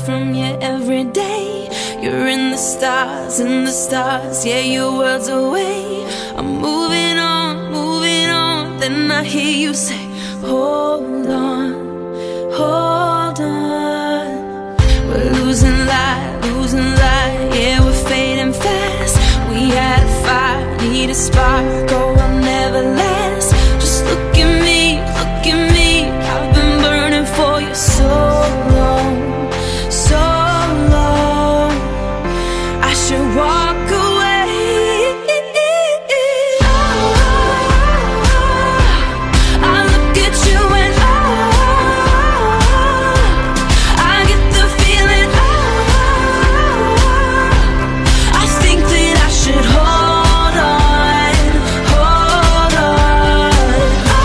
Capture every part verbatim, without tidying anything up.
from you every day. You're in the stars, in the stars, yeah, you're worlds away. I'm moving on, moving on, then I hear you say, hold on, hold on. We're losing light, losing light, yeah, we're fading fast. We had a fire, need a spark, oh, I'll never last. Just look at me, look at me, I've been burning for you so long, so long. I should walk away. I look at you and I get the feeling. I think that I should hold on, hold on.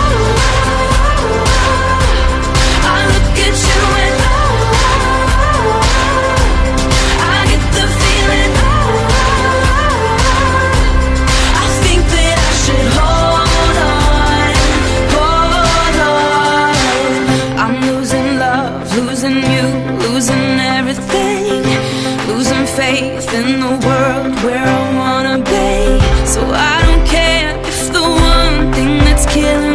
I look at you and I get the feeling. I think that I should hold on, hold on. I'm losing love, losing you, losing everything, losing faith in the world where I wanna be. So I don't care if the one thing that's killing